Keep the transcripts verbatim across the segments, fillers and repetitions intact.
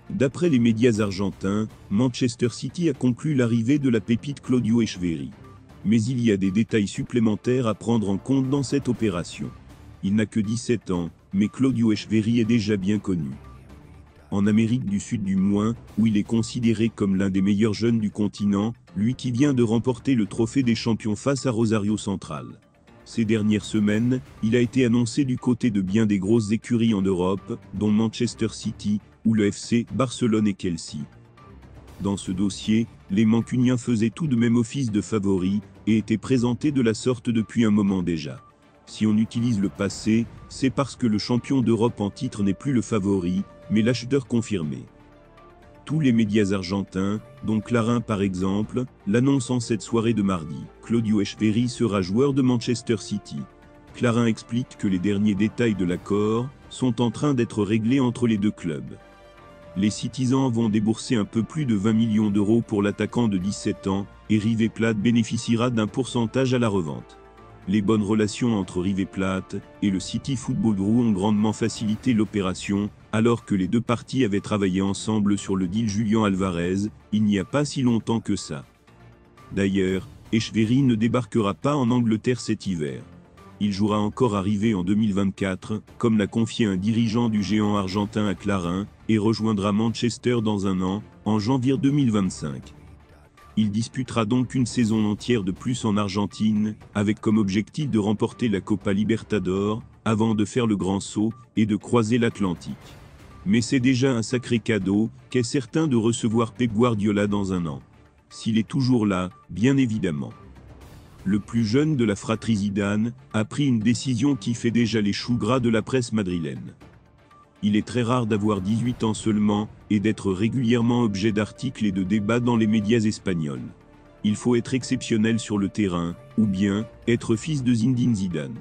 D'après les médias argentins, Manchester City a conclu l'arrivée de la pépite Claudio Echeverri. Mais il y a des détails supplémentaires à prendre en compte dans cette opération. Il n'a que dix-sept ans, mais Claudio Echeverri est déjà bien connu. En Amérique du Sud du moins, où il est considéré comme l'un des meilleurs jeunes du continent, lui qui vient de remporter le trophée des champions face à Rosario Central. Ces dernières semaines, il a été annoncé du côté de bien des grosses écuries en Europe, dont Manchester City, ou le F C Barcelone et Chelsea. Dans ce dossier, les Mancuniens faisaient tout de même office de favoris, et étaient présentés de la sorte depuis un moment déjà. Si on utilise le passé, c'est parce que le champion d'Europe en titre n'est plus le favori, mais l'acheteur confirmé. Tous les médias argentins, dont Clarín par exemple, l'annoncent en cette soirée de mardi. Claudio Echeverri sera joueur de Manchester City. Clarín explique que les derniers détails de l'accord sont en train d'être réglés entre les deux clubs. Les Citizens vont débourser un peu plus de vingt millions d'euros pour l'attaquant de dix-sept ans, et River Plate bénéficiera d'un pourcentage à la revente. Les bonnes relations entre River Plate et le City Football Group ont grandement facilité l'opération, alors que les deux parties avaient travaillé ensemble sur le deal Julián Alvarez, il n'y a pas si longtemps que ça. D'ailleurs, Echeverri ne débarquera pas en Angleterre cet hiver. Il jouera encore à River en deux mille vingt-quatre, comme l'a confié un dirigeant du géant argentin à Clarín, et rejoindra Manchester dans un an, en janvier deux mille vingt-cinq. Il disputera donc une saison entière de plus en Argentine, avec comme objectif de remporter la Copa Libertadores, avant de faire le grand saut, et de croiser l'Atlantique. Mais c'est déjà un sacré cadeau, qu'est certain de recevoir Pep Guardiola dans un an. S'il est toujours là, bien évidemment. Le plus jeune de la fratrie Zidane a pris une décision qui fait déjà les choux gras de la presse madrilène. Il est très rare d'avoir dix-huit ans seulement, et d'être régulièrement objet d'articles et de débats dans les médias espagnols. Il faut être exceptionnel sur le terrain, ou bien, être fils de Zinedine Zidane.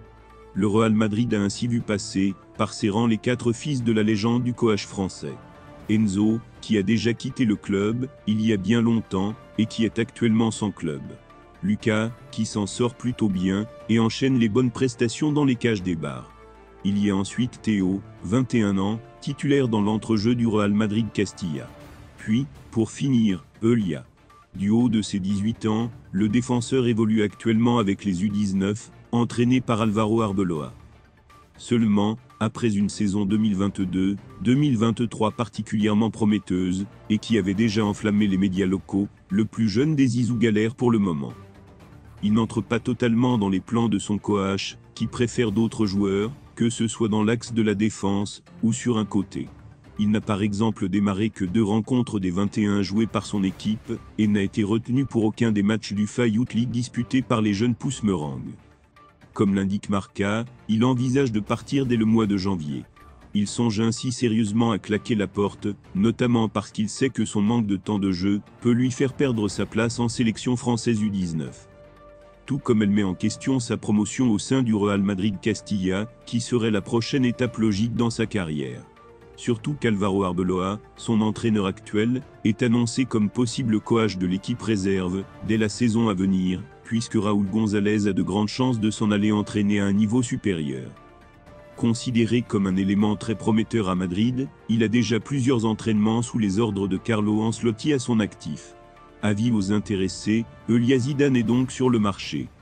Le Real Madrid a ainsi vu passer, par ses rangs les quatre fils de la légende du coach français. Enzo, qui a déjà quitté le club, il y a bien longtemps, et qui est actuellement sans club. Lucas, qui s'en sort plutôt bien, et enchaîne les bonnes prestations dans les cages des bars. Il y a ensuite Théo, vingt et un ans, titulaire dans l'entrejeu du Real Madrid Castilla. Puis, pour finir, Elia. Du haut de ses dix-huit ans, le défenseur évolue actuellement avec les U dix-neuf, entraîné par Álvaro Arbeloa. Seulement, après une saison deux mille vingt-deux deux mille vingt-trois particulièrement prometteuse, et qui avait déjà enflammé les médias locaux, le plus jeune des Zizou galère pour le moment. Il n'entre pas totalement dans les plans de son coach, qui préfère d'autres joueurs, que ce soit dans l'axe de la défense, ou sur un côté. Il n'a par exemple démarré que deux rencontres des vingt et un jouées par son équipe, et n'a été retenu pour aucun des matchs du Fa Youth League disputés par les jeunes pousses Meringues. Comme l'indique Marca, il envisage de partir dès le mois de janvier. Il songe ainsi sérieusement à claquer la porte, notamment parce qu'il sait que son manque de temps de jeu peut lui faire perdre sa place en sélection française U dix-neuf. Tout comme elle met en question sa promotion au sein du Real Madrid Castilla, qui serait la prochaine étape logique dans sa carrière. Surtout qu'Álvaro Arbeloa, son entraîneur actuel, est annoncé comme possible coach de l'équipe réserve dès la saison à venir, puisque Raúl González a de grandes chances de s'en aller entraîner à un niveau supérieur. Considéré comme un élément très prometteur à Madrid, il a déjà plusieurs entraînements sous les ordres de Carlo Ancelotti à son actif. Avis aux intéressés, Elia Zidane est donc sur le marché.